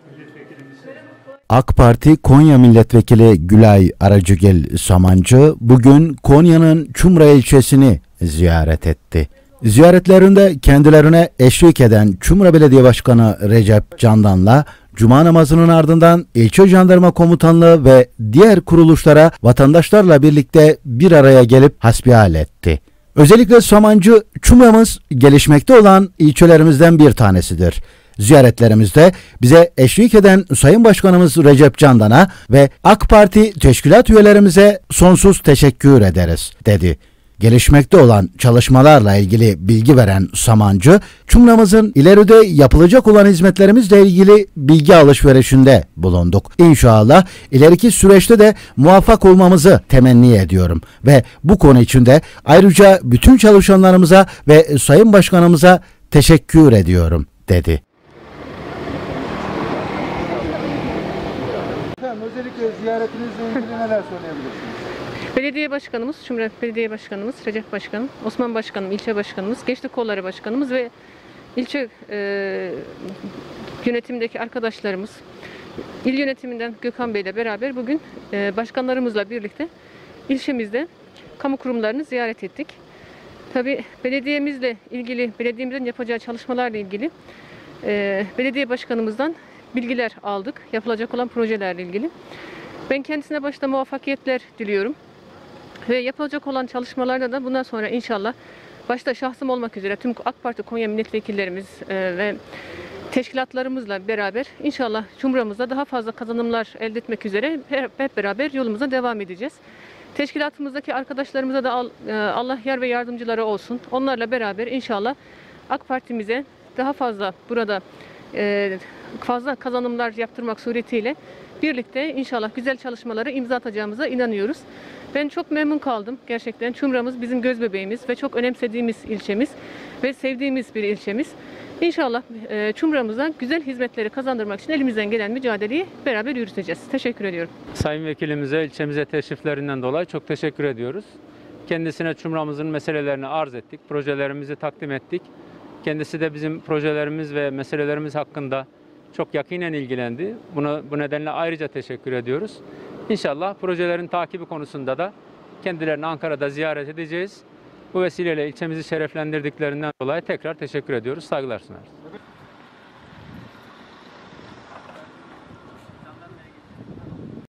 AK Parti Konya Milletvekili Gülay Aracıgil Samancı bugün Konya'nın Çumra ilçesini ziyaret etti. Ziyaretlerinde kendilerine eşlik eden Çumra Belediye Başkanı Recep Candan'la Cuma namazının ardından ilçe jandarma komutanlığı ve diğer kuruluşlara vatandaşlarla birlikte bir araya gelip hasbihal etti. Özellikle Samancı, Çumra'mız gelişmekte olan ilçelerimizden bir tanesidir. Ziyaretlerimizde bize eşlik eden Sayın Başkanımız Recep Candan'a ve AK Parti teşkilat üyelerimize sonsuz teşekkür ederiz, dedi. Gelişmekte olan çalışmalarla ilgili bilgi veren Samancı, Çumra'mızın ileride yapılacak olan hizmetlerimizle ilgili bilgi alışverişinde bulunduk. İnşallah ileriki süreçte de muvaffak olmamızı temenni ediyorum ve bu konu için de ayrıca bütün çalışanlarımıza ve Sayın Başkanımıza teşekkür ediyorum, dedi. Özellikle ziyaretinizle ilgili neler söyleyebilirsiniz? Belediye Başkanımız, Çumra Belediye Başkanımız, Recep Başkanım, Osman Başkanım, ilçe başkanımız, Gençlik Kolları Başkanımız ve ilçe yönetimdeki arkadaşlarımız, il yönetiminden Gökhan Bey ile beraber bugün başkanlarımızla birlikte ilçemizde kamu kurumlarını ziyaret ettik. Tabii belediyemizle ilgili, belediyemizin yapacağı çalışmalarla ilgili belediye başkanımızdan bilgiler aldık. Yapılacak olan projelerle ilgili. Ben kendisine başta muvaffakiyetler diliyorum. Ve yapılacak olan çalışmalarda da bundan sonra inşallah başta şahsım olmak üzere tüm AK Parti Konya milletvekillerimiz ve teşkilatlarımızla beraber inşallah Çumra'mızda daha fazla kazanımlar elde etmek üzere hep beraber yolumuza devam edeceğiz. Teşkilatımızdaki arkadaşlarımıza da Allah yar ve yardımcıları olsun. Onlarla beraber inşallah AK Parti'mize daha fazla burada fazla kazanımlar yaptırmak suretiyle birlikte inşallah güzel çalışmalara imza atacağımıza inanıyoruz. Ben çok memnun kaldım. Gerçekten Çumra'mız bizim göz bebeğimiz ve çok önemsediğimiz ilçemiz ve sevdiğimiz bir ilçemiz. İnşallah Çumra'mıza güzel hizmetleri kazandırmak için elimizden gelen mücadeleyi beraber yürüteceğiz. Teşekkür ediyorum. Sayın Vekilimize ilçemize teşriflerinden dolayı çok teşekkür ediyoruz. Kendisine Çumra'mızın meselelerini arz ettik, projelerimizi takdim ettik. Kendisi de bizim projelerimiz ve meselelerimiz hakkında çok yakinen ilgilendi. Bu nedenle ayrıca teşekkür ediyoruz. İnşallah projelerin takibi konusunda da kendilerini Ankara'da ziyaret edeceğiz. Bu vesileyle ilçemizi şereflendirdiklerinden dolayı tekrar teşekkür ediyoruz. Saygılar sunarız.